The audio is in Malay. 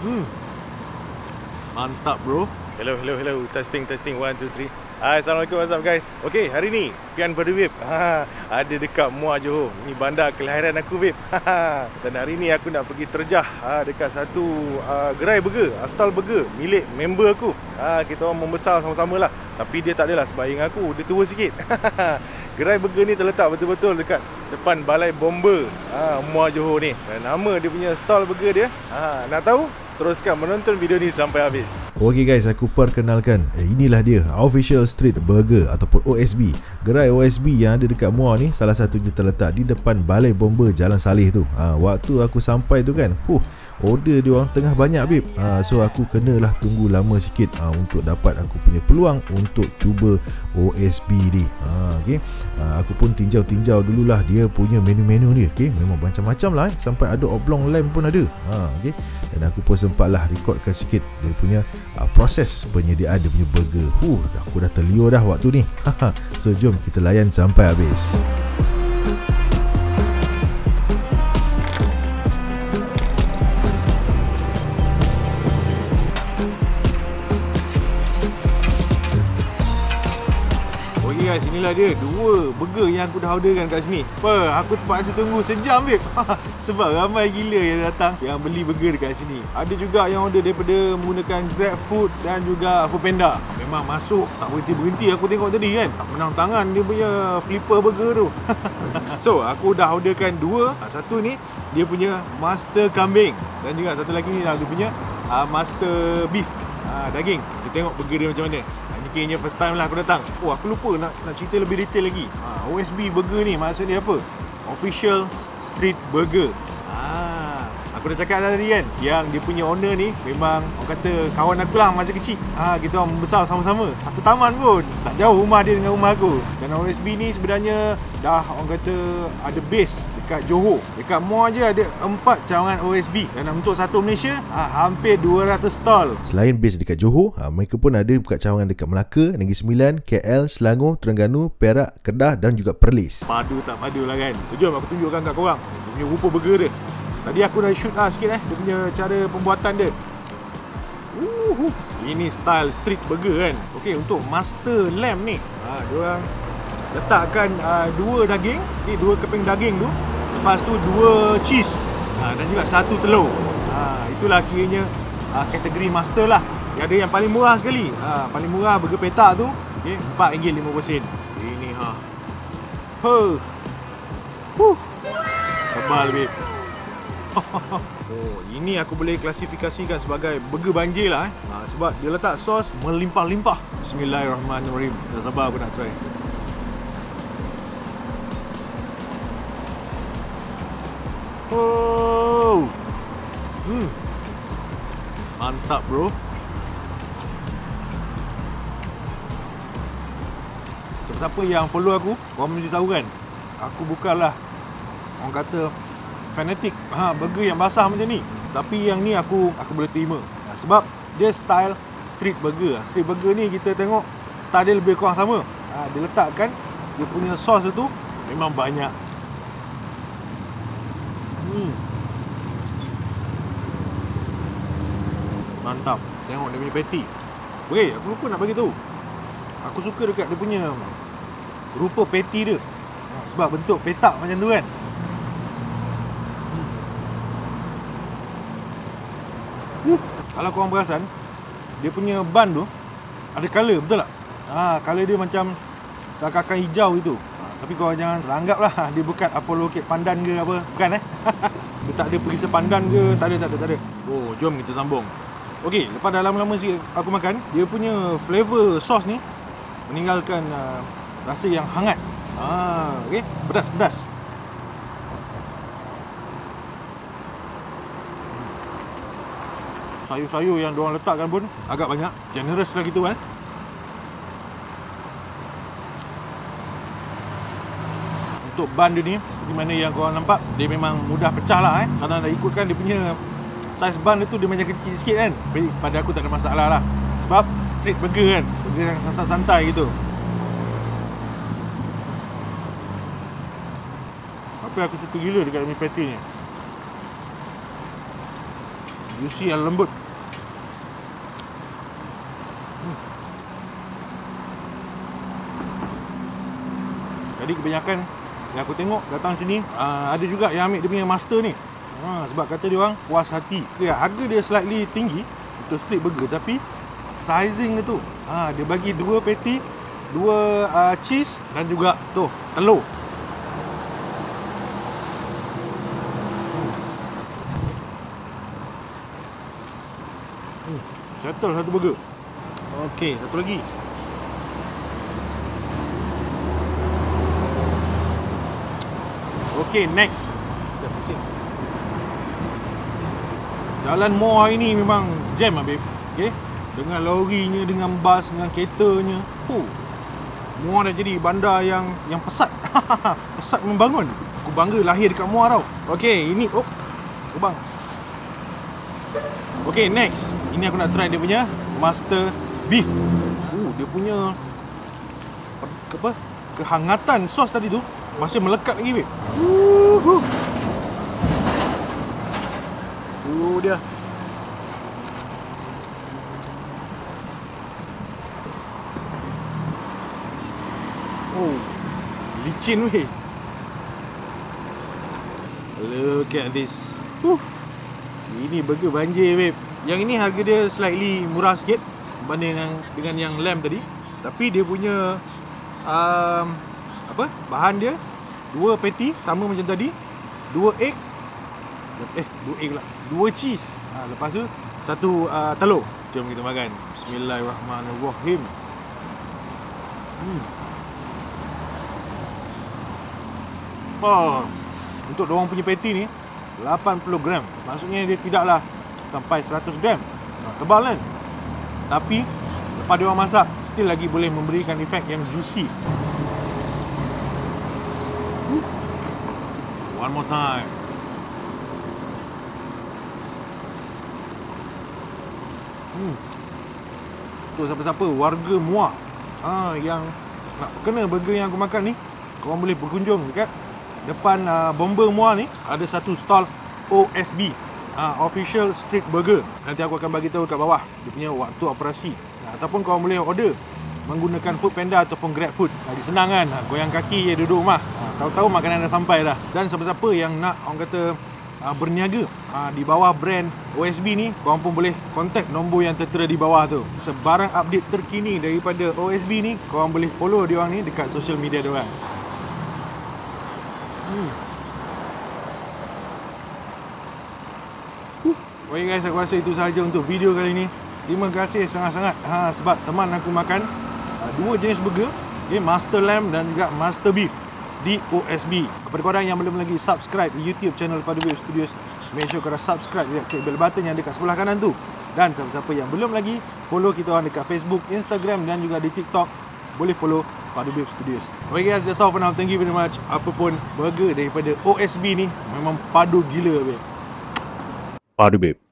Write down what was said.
Mantap bro. Hello. Testing 1 2 3. Hai, Assalamualaikum, what's up guys. Okay, hari ni Pian Berdewip ada dekat Muar Johor. Ini bandar kelahiran aku Bib. Dan hari ni aku nak pergi terjah dekat satu gerai burger, stall burger milik member aku. Kita orang membesar sama-sama lah. Tapi dia tak adalah sebaik dengan aku, dia tua sikit. Gerai burger ni terletak betul-betul dekat depan Balai Bomba Muar Johor ni. Dan nama dia punya stall burger dia, nak tahu? Teruskan menonton video ni sampai habis. Okey guys, aku perkenalkan. Inilah dia, Official Street Burger ataupun OSB. Gerai OSB yang ada dekat Muar ni, salah satunya terletak di depan Balai Bomba Jalan Saleh tu. Waktu aku sampai tu kan, order dia orang tengah banyak Bib. So aku kenalah tunggu lama sikit untuk dapat aku punya peluang untuk cuba OSB ni. Okay. Aku pun tinjau-tinjau dululah dia punya menu-menu ni. Okay. Memang macam-macam lah sampai ada oblong lamb pun ada. Okay. Dan aku pun sempatlah rekodkan sikit dia punya proses penyediaan dia punya burger. Aku dah terliur dah waktu ni. So jom kita layan sampai habis. Guys, inilah dia dua burger yang aku dah orderkan kat sini. Aku terpaksa tunggu sejam Bib. Sebab ramai gila yang datang yang beli burger dekat sini. Ada juga yang order daripada menggunakan GrabFood dan juga Foodpanda. Memang masuk tak berhenti-berhenti aku tengok tadi kan. Tak menang tangan dia punya flipper burger tu. So aku dah orderkan dua. Satu ni dia punya master kambing dan juga satu lagi ni dia punya master beef, daging. Kita tengok burger dia macam mana. Kayaknya first time lah aku datang. Aku lupa nak cerita lebih detail lagi. OSB Burger ni maksud dia apa? Official Street Burger. Aku dah cakap tadi kan, yang dia punya owner ni memang orang kata kawan aku lah masa kecil. Kita orang membesar sama-sama. Satu taman pun. Tak jauh rumah dia dengan rumah aku. Dan OSB ni sebenarnya dah orang kata ada base dekat Johor. Dekat Muar je ada 4 cawangan OSB. Dan untuk satu Malaysia, hampir 200 stall. Selain base dekat Johor, mereka pun ada buka cawangan dekat Melaka, Negeri Sembilan, KL, Selangor, Terengganu, Perak, Kedah dan juga Perlis. Padu tak padu lah kan. Jom aku tunjukkan kat korang dia punya rupa burger dia. Tadi aku dah shoot sikit dia punya cara pembuatan dia. Ini style street burger kan. Okey, untuk master lamb ni, diorang letakkan dua daging, dua keping daging tu. Lepas tu dua cheese, dan juga satu telur. Itulah kiranya kategori master lah. Ada yang paling murah sekali. Paling murah burger petak tu, okey, RM4.50. Ini tebal Bib. Ini aku boleh klasifikasikan sebagai burger banjir lah sebab dia letak sos melimpah-limpah. Bismillahirrahmanirrahim. Tak sabar aku nak try. Mantap bro. Siapa yang follow aku, korang mesti tahu kan, aku bukanlah orang kata fanatik burger yang basah macam ni. Tapi yang ni aku boleh terima. Sebab dia style street burger. Street burger ni kita tengok style dia lebih kurang sama. Dia letakkan dia punya sos tu memang banyak. Mantap. Tengok dia punya patty. Aku lupa nak bagi tahu. Aku suka dekat dia punya rupa patty dia. Sebab bentuk petak macam tu kan. Kalau korang perasan, dia punya bun tu ada colour, betul tak? Colour dia macam seakan-akan hijau itu. Tapi korang jangan salah anggap lah dia bukan Apollo Cake pandan ke apa. Bukan Dia tak ada perisa pandan ke. Tak ada. Jom kita sambung. Okey, lepas dah lama-lama aku makan, dia punya flavor sos ni meninggalkan rasa yang hangat. Okey, pedas. Sayur-sayur yang diorang letakkan pun agak banyak. Generous lah gitu kan. Untuk bun dia ni, seperti mana yang korang nampak, dia memang mudah pecah lah Karena dah ikutkan dia punya saiz bun dia tu, dia macam kecil sikit kan. Tapi pada aku tak ada masalah lah. Sebab street burger kan, burger yang santai-santai gitu. Apa aku suka gila dekat mi patty ni. Juicy yang lembut. Jadi kebanyakan yang aku tengok datang sini, ada juga yang ambil dia punya master ni. Sebab kata dia orang puas hati. Harga dia slightly tinggi untuk street burger, tapi sizing dia tu, dia bagi 2 patty, 2 cheese dan juga tu telur. Settle satu burger. Okey, satu lagi. Okey, next. Jalan mall hari ni memang jam babe. Okey. Dengan lorinya, dengan bas, dengan keretanya. Muar dah jadi bandar yang pesat. Pesat membangun. Aku bangga lahir dekat Muar tau. Okey, ini bang. Okey, next. Ini aku nak try dia punya Master Beef. Dia punya kehangatan sos tadi tu masih melekat lagi, babe. Dia. Licin weh. Look at this. Ini burger banjir, babe. Yang ini harga dia slightly murah sikit berbanding dengan yang lamb tadi. Tapi dia punya bahan dia 2 patty sama macam tadi, 2 egg, 2 cheese. Lepas tu 1 telur. Jom kita makan. Bismillahirrahmanirrahim. Untuk diorang punya patty ni 80 gram. Maksudnya dia tidaklah sampai 100 gram. Tebal kan? Tapi lepas diorang masak, still lagi boleh memberikan efek yang juicy. One more time. Tu siapa-siapa warga Muar yang nak kena burger yang aku makan ni, korang boleh berkunjung dekat depan Bomber Muar ni. Ada satu stall OSB, Official Street Burger. Nanti aku akan bagi tahu kat bawah dia punya waktu operasi. Ataupun korang boleh order menggunakan Foodpanda ataupun GrabFood. Lagi senang kan, goyang kaki je duduk rumah, tahu-tahu makanan dah sampai dah. Dan siapa-siapa yang nak orang kata berniaga di bawah brand OSB ni, korang pun boleh kontak nombor yang tertera di bawah tu. Sebarang update terkini daripada OSB ni, korang boleh follow diorang ni dekat social media diorang. Okay guys, aku rasa itu sahaja untuk video kali ni. Terima kasih sangat-sangat sebab teman aku makan 2 jenis burger, Master Lamb dan juga Master Beef di OSB. Kepada korang yang belum lagi subscribe YouTube channel Padu Babe Studios, make sure korang subscribe, klik bell button yang dekat sebelah kanan tu. Dan siapa-siapa yang belum lagi follow kita orang dekat Facebook, Instagram dan juga di TikTok, boleh follow Padu Babe Studios. Okay guys, that's all for now. Thank you very much. Apapun burger daripada OSB ni memang padu gila, babe. Padu Babe.